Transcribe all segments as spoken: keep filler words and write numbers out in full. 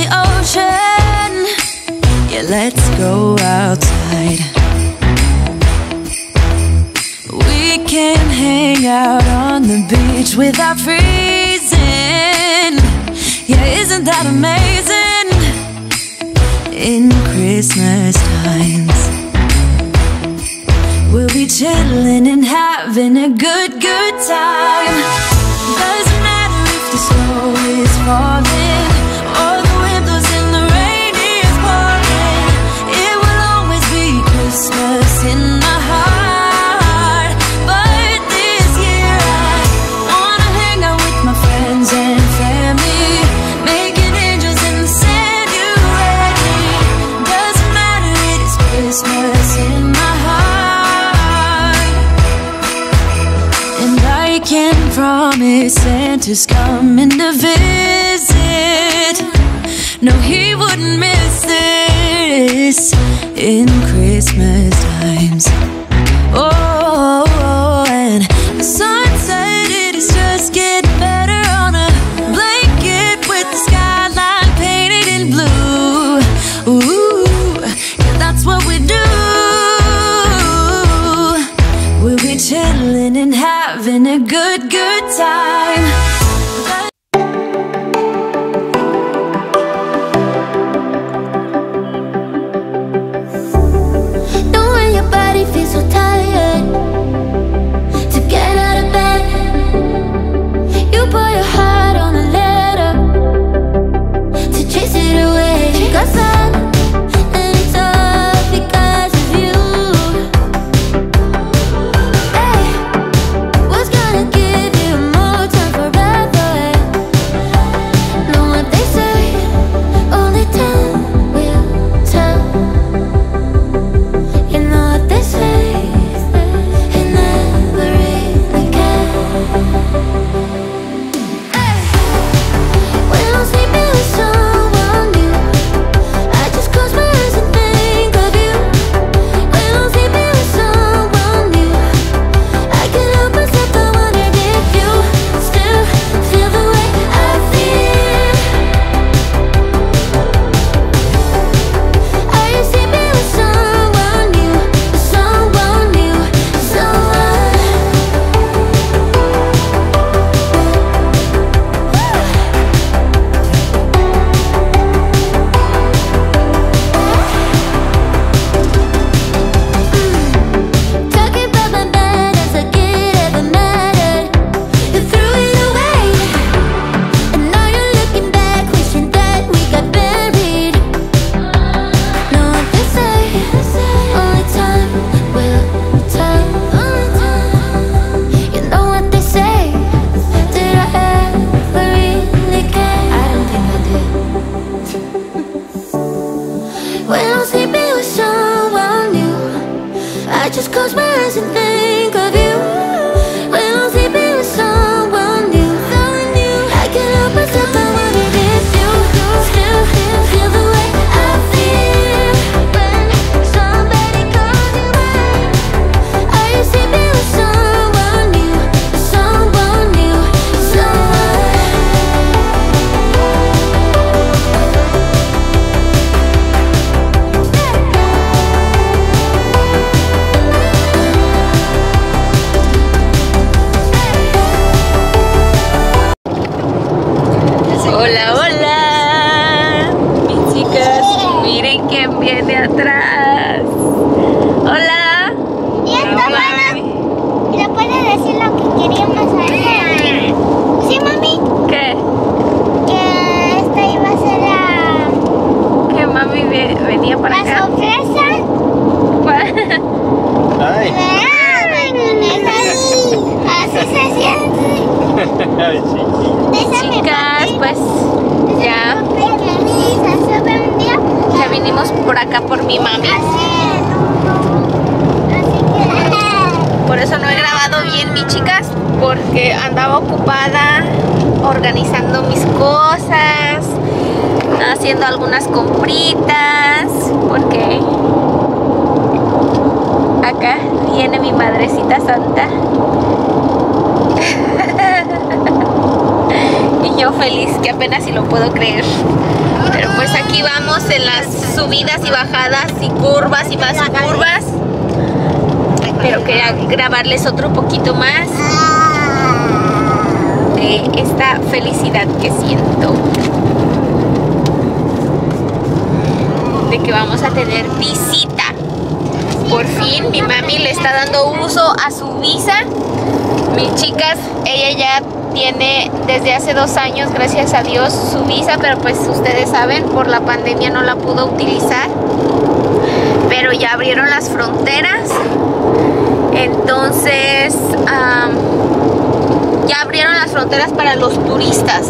the ocean. Yeah, let's go outside. We can hang out on the beach without freezing. Yeah, isn't that amazing? In Christmas times, we'll be chilling and having a good, good time. Doesn't matter if the snow is falling or the wind blows and the rain is pouring. It will always be Christmas in my heart. But this year I wanna hang out with my friends and family, making angels in the sand. You ready? Doesn't matter, it is Christmas in my heart. And I can promise Santa's coming to visit. No, he wouldn't miss this in Christmas times. Oh, and the sun said it is just getting better on a blanket with the skyline painted in blue. Ooh, yeah, that's what we do. We'll be chilling and having a good, good time. Know when your body feels so tired to get out of bed, you put your heart on a letter to chase it away. Got sun and it's all because of you. Hey, what's gonna give you more time forever? Know what they say, only time will tell. You know what they say, it never really cares. When I'm sleeping with someone new, I just close my eyes and think of you. When I'm sleeping with someone new, I can't help myself, I wondered if you still feel the way I feel. Are you sleeping with someone new, someone new, someone? Talking about my bed as like it ever mattered. You threw it away, and now you're looking back, wishing that we got buried. Know what they say, only time will tell. You know what they say, did I ever really care? I don't think I did. When I'm sleeping with someone new, I just close my eyes and think of you. When I'm sleeping with someone new, I can't help myself, I wondered if you still feel the way I feel. When somebody calls you mine, are you sleeping with someone new, someone new, someone? Hola, hola, mis chicas, miren quién viene atrás. Hola. Y esta mano le puede decir lo que queríamos hacer. ¿Sí, mami? ¿Qué? Que esta iba a ser la, ¿Qué mami ve- venía para la acá? sorpresa. Ay. Ah, bueno, así se siente. Ay, chiquita. Chicas, pues ya, ya vinimos por acá por mi mami. Por eso no he grabado bien, mis chicas, porque andaba ocupada organizando mis cosas, haciendo algunas compritas, porque acá viene mi madrecita santa. Y yo feliz, que apenas si lo puedo creer. Pero pues pues aquí vamos en las subidas y bajadas y curvas y más curvas. Pero quería grabarles otro poquito más de esta felicidad que siento de que vamos a tener visita. Por fin mi mami le está dando uso a su visa. Mis chicas, ella ya tiene desde hace dos años, gracias a Dios, su visa, pero pues ustedes saben, por la pandemia no la pudo utilizar. Pero ya abrieron las fronteras. Entonces, um, ya abrieron las fronteras para los turistas.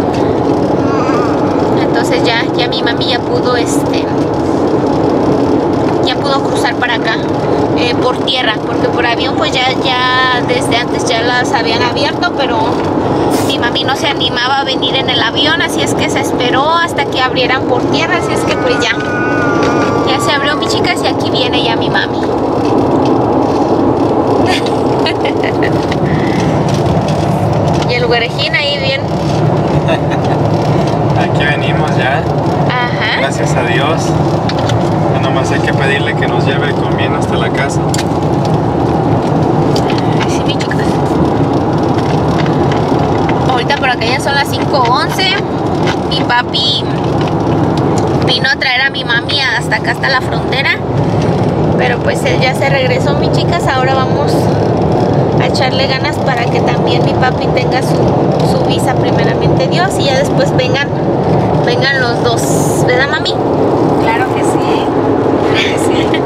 Entonces ya, ya mi mami ya pudo, este, ya pudo cruzar para acá, eh, por tierra, porque por avión pues ya, ya desde antes ya las habían abierto, pero mi mami no se animaba a venir en el avión, así es que se esperó hasta que abrieran por tierra, así es que pues ya, ya se abrió, mis chicas, y aquí viene ya mi mami. Y el güerejín ahí bien. Aquí venimos ya. Ajá. Gracias a Dios. Ya nomás hay que pedirle que nos lleve con bien hasta la casa. Sí, mis chicas. Ahorita por acá ya son las cinco once. Mi papi vino a traer a mi mami hasta acá, hasta la frontera. Pero pues él ya se regresó, mis chicas. Ahora vamos a echarle ganas para que también mi papi tenga su, su visa, primeramente Dios, y ya después vengan vengan los dos, ¿verdad, mami? Claro que sí, claro que sí.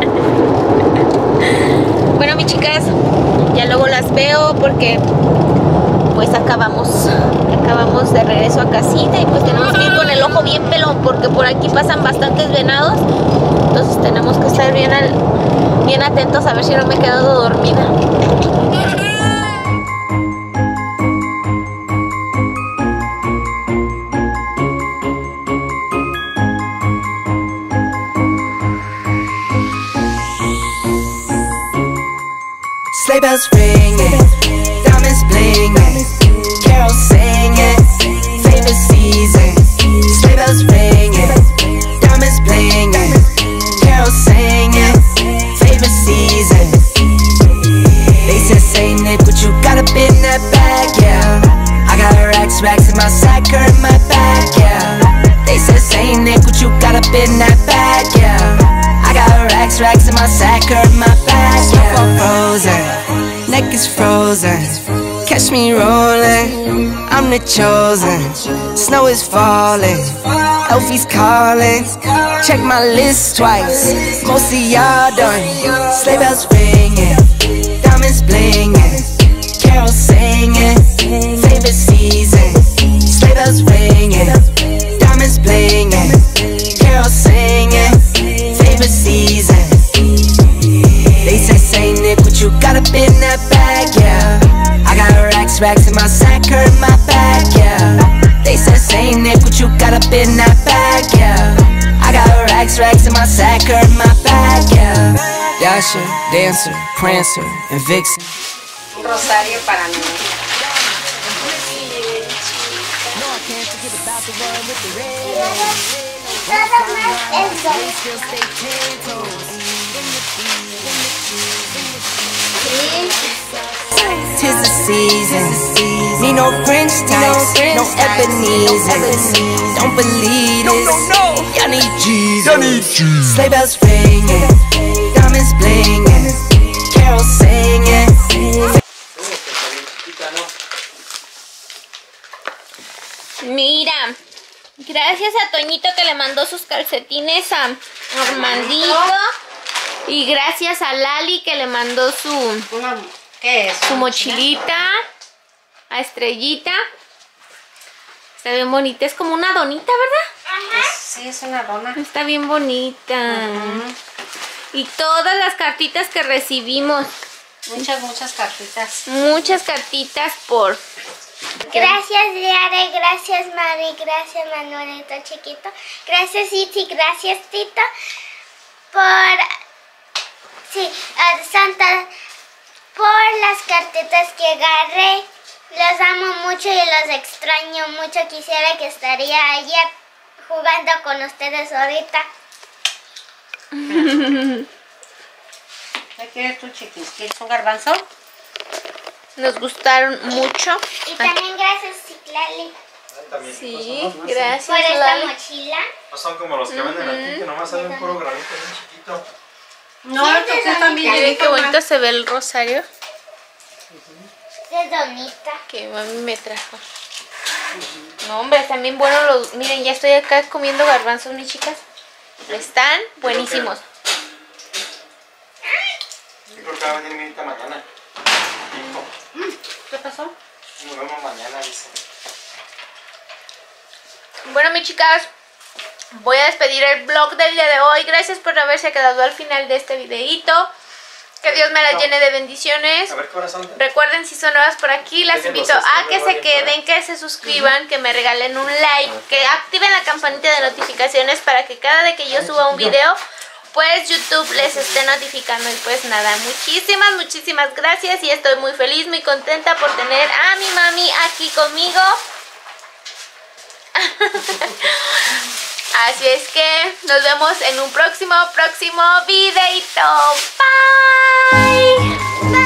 Bueno, mis chicas, ya luego las veo porque pues acabamos acabamos de regreso a casita y pues tenemos que ir con el ojo bien pelón porque por aquí pasan bastantes venados, entonces tenemos que estar bien al, bien atentos a ver si no me he quedado dormida. Sleigh bells ringing, diamonds blinging, carols singing, favorite season. Sleigh bells ringing, diamonds blinging, carols singing, favorite season. They said Saint Nick, what you got up in that bag, yeah. I got racks, racks in my sack, or in my bag, yeah. They said Saint Nick, what you got up in that bag, yeah. I got racks, racks in my sack, or in my bag, yeah. I'm frozen, neck is frozen. Catch me rolling, I'm the chosen. Snow is falling, Elfie's calling. Check my list twice, most of y'all done. Sleigh bells ringing, diamonds blinging, carols singing, favorite season. Sleigh bells ringing, diamonds blinging, carols singing, favorite season. They say Saint Nick, what you got up in that bag, yeah. I got racks, racks in my sack, or in my bag, yeah. They said Saint Nick, what you got up in that bag, yeah. I got racks, racks in my sack, or in my bag, yeah. Dasher, Dancer, Prancer, and Vixen. Un rosario para mí. Tis the season, need no Grinch types, no Ebenezer. Don't believe this, y'all need Jesus. Sleigh bells ringing, diamonds blinging, carols singing. Mira, gracias a Toñito que le mandó sus calcetines a Armandito. Y gracias a Lali que le mandó su, Una, ¿qué es? su mochilita. A Estrellita. Está bien bonita. Es como una donita, ¿verdad? Es, sí, es una dona. Está bien bonita. Uh-huh. Y todas las cartitas que recibimos. Muchas, muchas cartitas. Muchas cartitas por... Gracias, Diare, gracias, Mari, gracias, Manuelito chiquito. Gracias, Iti, gracias, Tito, por... Sí, a Santa, por las cartitas que agarré. Los amo mucho y los extraño mucho. Quisiera que estaría allá jugando con ustedes ahorita. ¿Qué quieres tú, chiquis? ¿Quieres un garbanzo? Nos gustaron mucho. Y también gracias, Citlali, Sí, gracias, por esta Lali. mochila. No son como los que venden aquí, que nomás salen puro granito bien chiquito. No, Sí, estos es de están bien donita. Miren qué bonito se ve el rosario De donita. que mami me trajo. No, hombre, están bien buenos los... Miren, ya estoy acá comiendo garbanzos, mis chicas. Están buenísimos. Yo creo que va a venir mi hija mañana. Hijo, ¿Qué pasó? nos vemos mañana, dice. Bueno, mis chicas, voy a despedir el vlog del día de hoy. Gracias por haberse quedado al final de este videito. Que Dios me la llene de bendiciones. A ver, corazón. Recuerden, si son nuevas por aquí, las Déjenos invito a escribir, que se vale, queden, que se suscriban, que me regalen un like, que activen la campanita de notificaciones para que cada vez que yo suba un video, pues YouTube les esté notificando. Y pues nada, muchísimas, muchísimas gracias y estoy muy feliz, muy contenta por tener a mi mami aquí conmigo. Así es que nos vemos en un próximo, próximo videito. Bye. Bye.